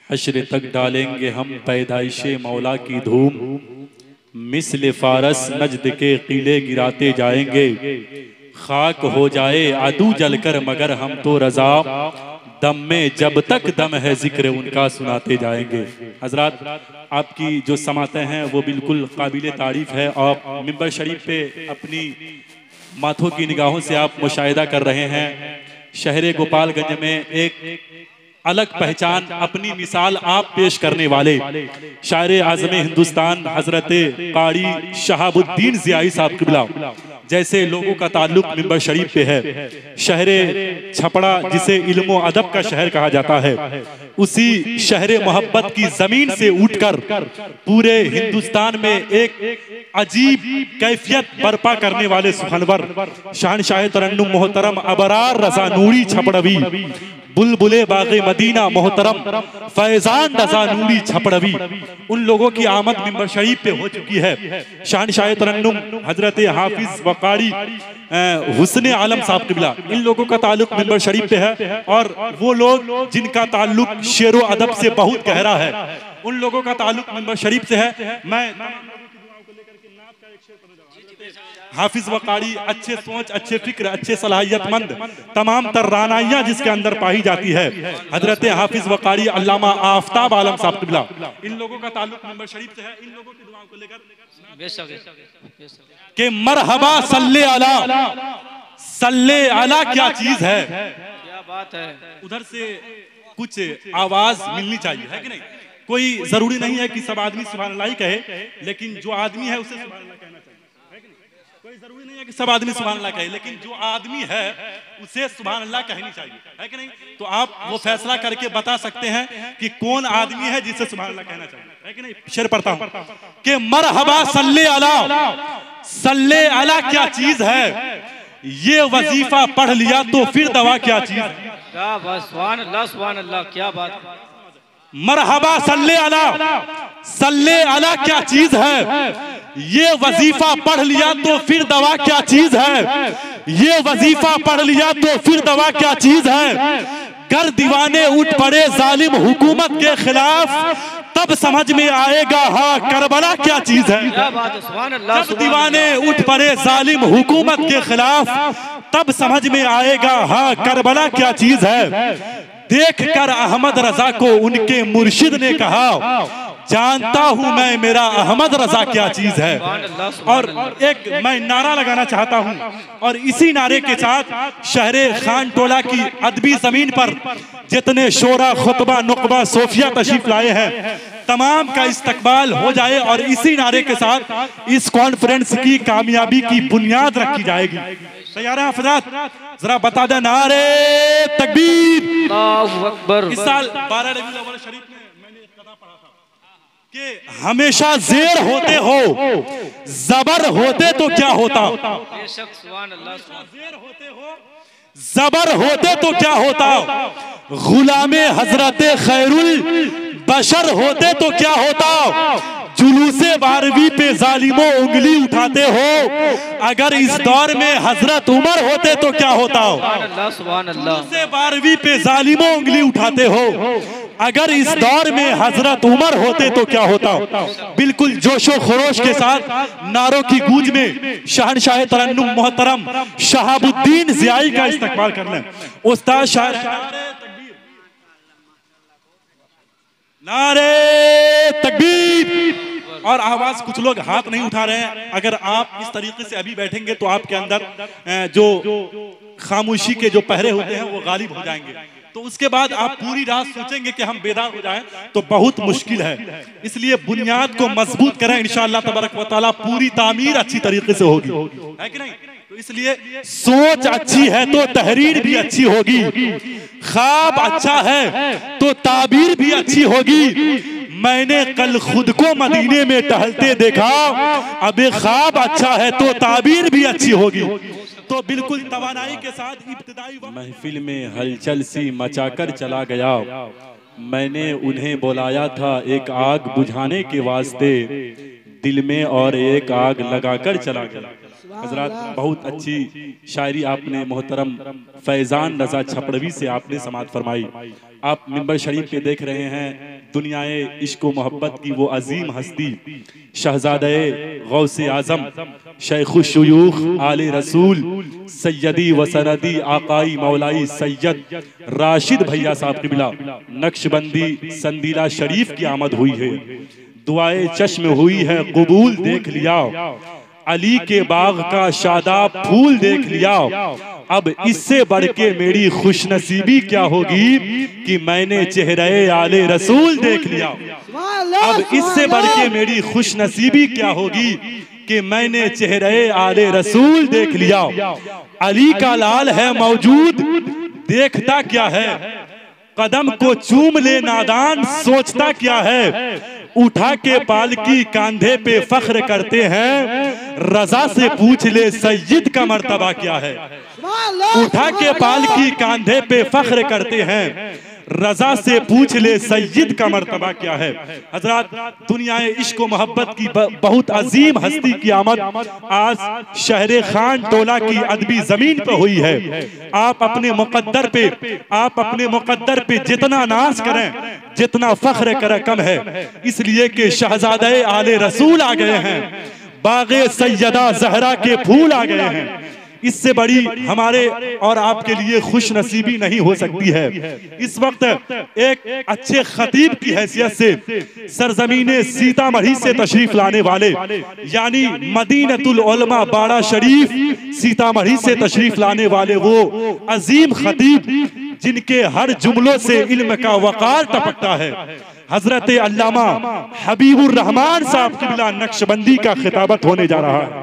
हश्र तक डालेंगे हम पैदाइशे मौला की धूम, मिस्ल फारस नजद के किले गिराते जाएंगे। खाक हो जाए आदू जलकर मगर हम तो रजा, दम में जब तक दम है जिक्र उनका सुनाते जाएंगे। हजरात, आपकी जो समातें हैं वो बिल्कुल काबिल तारीफ है। और मिंबर शरीफ पे अपनी माथों की निगाहों से आप मुशाहिदा कर रहे हैं। शहर गोपालगंज में एक अलग पहचान, अपनी मिसाल आप पेश करने वाले शायर आज़म हिंदुस्तान हजरत कारी शहाबुद्दीन ज़ियाई साहब किबला जैसे लोगों का ताल्लुक मिंबर शरीफ पे है। शहर छपड़ा जिसे इल्म व अदब का शहर कहा जाता है, उसी शहर मोहब्बत की जमीन से उठकर पूरे हिंदुस्तान में एक अजीब कैफियत बर्पा करने वाले सुखनवर शहनशाह तरन्नुम मोहतरम अबरार रजा नूरी छपड़वी, बुलबुले बागे मदीना मोहतरम फैजान रजा नूरी छपड़वी, उन लोगों की आमद मिंबर शरीफ पे हो चुकी है। शहनशाह तरन्नुम हजरत हाफिज वकारी हुस्ने आलम साहब किबला, इन लोगों का ताल्लुक मिंबर शरीफ पे है। और वो लोग जिनका ताल्लुक शेर व अदब से बहुत गहरा है, उन लोगों का ताल्लुक मिंबर शरीफ से है। मैं हाफिज वकारी अच्छे सोच, अच्छे फिक्र, अच्छे सलाहियतमंद, तमाम तर्रानाइयाँ जिसके अंदर पाई जाती है, हजरत हाफिज वकारी अल्लामा आफ्ताब आलम साहब किबला, इन लोगों का ताल्लुक मिंबर शरीफ से है। इन लोगों की दुआओं को लेकर के मरहबा सल्ले अला, सल्ले अला क्या चीज है, क्या बात है। उधर से कुछ आवाज मिलनी चाहिए, है कि नहीं? कोई जरूरी नहीं है कि सब आदमी सुभान अल्लाह ही कहे, लेकिन जो आदमी है उसे सुभान अल्लाह कहना चाहिए, है कि नहीं? कोई जरूरी नहीं है कि सब आदमी सुभान अल्लाह कहे, लेकिन जो आदमी है उसे सुभान अल्लाह कहनी चाहिए, है कि नहीं? तो आप वो फैसला करके बता सकते हैं कि कौन आदमी है जिसे सुभान अल्लाह कहना चाहिए, है कि नहीं? शेर पढ़ता हूं कि मरहबा सल्ले अला, सल्ले अला क्या चीज है, ये वजीफा पढ़ लिया तो फिर दवा क्या चीज है। क्या बात, सुभान अल्लाह, सुभान अल्लाह, क्या बात। मरहबा सल्ले अला, सल्ले अला क्या चीज है, ये वजीफा पढ़ लिया तो फिर दवा क्या चीज है, ये वजीफा पढ़ लिया तो फिर दवा क्या चीज है। गर दीवाने उठ पड़े जालिम हुकूमत के खिलाफ, तब समझ में आएगा हाँ करबला क्या चीज है। क्या बात है, सुभान अल्लाह। जब दीवाने उठ पड़े जालिम हुकूमत के खिलाफ, तब समझ में आएगा हाँ करबला क्या चीज है। देख कर अहमद रजा को उनके मुर्शिद ने कहा, जानता हूं मैं मेरा अहमद रजा क्या चीज है। और एक मैं नारा लगाना चाहता हूं, और इसी नारे के साथ शहरे खान टोला की अदबी जमीन पर जितने शोरा खुतबा नुकबा सोफिया तशरीफ लाए हैं, तमाम का इस्तकबाल हो जाए और इसी नारे के साथ इस कॉन्फ्रेंस की कामयाबी की बुनियाद रखी जाएगी। तैयार हैं हज़रात? जरा बता दें नारे तकबीर। अल्लाहु अकबर। इस साल 12 रबीउल अव्वल शरीफ में मैंने एक कथा पढ़ा था कि हमेशा जेर होते हो, जबर होते तो क्या होता। बेशक, सुभान अल्लाह। जेर होते हो, जबर होते तो क्या होता। गुलामे हजरते खैरुल बशर होते तो क्या होता। जुलूसे 12वीं पे जालिमों उंगली उठाते हो, अगर इस दौर में हजरत उमर होते तो क्या होता। सुभान अल्लाह। जुलूसे 12वीं पे जालिमों उंगली उठाते हो, अगर इस दौर में हजरत उमर होते तो क्या होता। बिल्कुल जोशो खरोश के साथ नारों की गूंज में शहनशाह तरन्नुम मोहतरम शहाबुद्दीन ज़ियाई का इस्तकबाल कर लें। उस्ताद शाह नारे तकबीर। और आवाज, कुछ लोग हाथ नहीं उठा रहे हैं। अगर आप इस तरीके से अभी बैठेंगे तो आपके अंदर जो खामोशी के जो पहरे होते हैं वो गालिब हो जाएंगे। तो उसके बाद आप पूरी रात सोचेंगे कि हम बेदार हो जाएं, तो बहुत मुश्किल है। इसलिए बुनियाद को मजबूत करें, इंशाअल्लाह तबारक व तआला पूरी तामीर अच्छी तरीके से होगी, है कि नहीं? तो इसलिए सोच अच्छी है तो तहरीर भी अच्छी होगी, ख्वाब अच्छा है तो ताबीर भी अच्छी होगी। मैंने कल खुद को मदीने में टहलते देखा, अब ख्वाब अच्छा है तो ताबीर भी अच्छी होगी। तो बिल्कुल तवानाई के साथ इब्तिदाई महफिल में हलचल सी मचाकर चला गया। मैंने उन्हें बुलाया था एक आग बुझाने के वास्ते, दिल में और एक आग लगाकर चला गया। हजरात, बहुत अच्छी शायरी आपने मोहतरम फैजान रजा छपड़वी से आपने समात फरमाई। आप मिंबर शरीफ पे देख रहे हैं दुनियाए इश्क व मोहब्बत की वो अजीम हस्ती शहजादे गौसे आजम शेखुल शुयूख आले रसूल सैयदी व सनदी आकाई मौलाई सैयद राशिद भैया साहब किबला नक्शबंदी संदीला शरीफ की आमद हुई है। दुआए चश्म हुई है कबूल, देख लिया अली के बाग का शादाब फूल, देख लिया। अब इससे बढ़ के मेरी खुशनसीबी क्या होगी कि मैंने चेहरे आले रसूल देख लिया। अब इससे बढ़ के मेरी खुशनसीबी क्या होगी कि मैंने चेहरे आले रसूल देख लिया। अली का लाल है मौजूद, देखता क्या है, कदम को चूम ले नादान, सोचता क्या है। उठा के पालकी कांधे पे फख्र करते हैं, रजा से पूछ ले सैयद का मर्तबा क्या है। उठा के पालकी कांधे पे फख्र करते हैं, रजा से पूछ ले सैयद का मर्तबा क्या है। हजरात, दुनियाए इश्क व मोहब्बत की बहुत अजीम हस्ती की आमद आज शहर खान टोला की अदबी जमीन पे हुई है। आप अपने मुकद्दर पे जितना नाज करें, जितना फख्र करें कम है, इसलिए कि शहजादे आले रसूल आ गए हैं, बागे सैयदा जहरा के फूल आ गए हैं। इससे बड़ी हमारे और आपके लिए खुश नसीबी नहीं हो सकती है। इस वक्त एक अच्छे खतीब की हैसियत से सरजमीने सीतामढ़ी से तशरीफ लाने वाले यानी मदीनतुल उलमा बाड़ा शरीफ सीतामढ़ी से तशरीफ लाने वाले वो अजीम खतीब जिनके हर जुमलों से इल्म का वकार टपकता है, हजरत अल्लामा हबीबुर रहमान साहब किबला नक्शबंदी का खिताबत होने जा रहा है।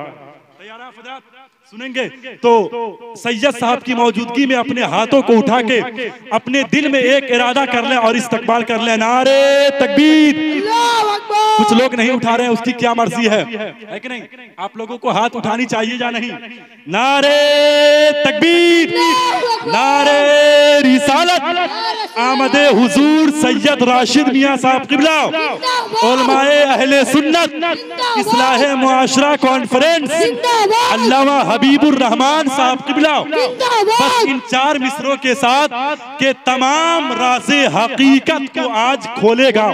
सुनेंगे तो सैयद साहब की मौजूदगी में अपने हाथों को उठा के अपने दिल में एक इरादा कर लें और इस्तकबाल कर लें, नारे तकबीर। कुछ लोग नहीं उठा रहे हैं, उसकी क्या मर्जी है कि नहीं? आप लोगों को हाथ उठानी चाहिए या नहीं? नारे तकबीर, नारे रिसालत, आमदे हुजूर सैयद राशिद मियां साहब किबला, उलमाए अहले सुन्नत इस्लाहे मुआशरा कॉन्फ्रेंस, अल्लामा हबीबुर रहमान साहब किबला। बस इन चार मिसरों के साथ के तमाम राज़े हकीकत को आज खोलेगा,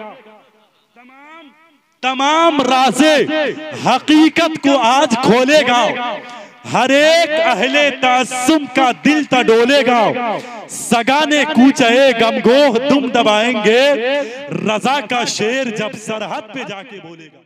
तमाम राज़े हकीकत को आज खोलेगा, हर एक अहले तासुम का दिल तडोलेगा। सगाने कूचे गमगोह दुम दबाएंगे, रजा का शेर जब सरहद पे जाके बोलेगा।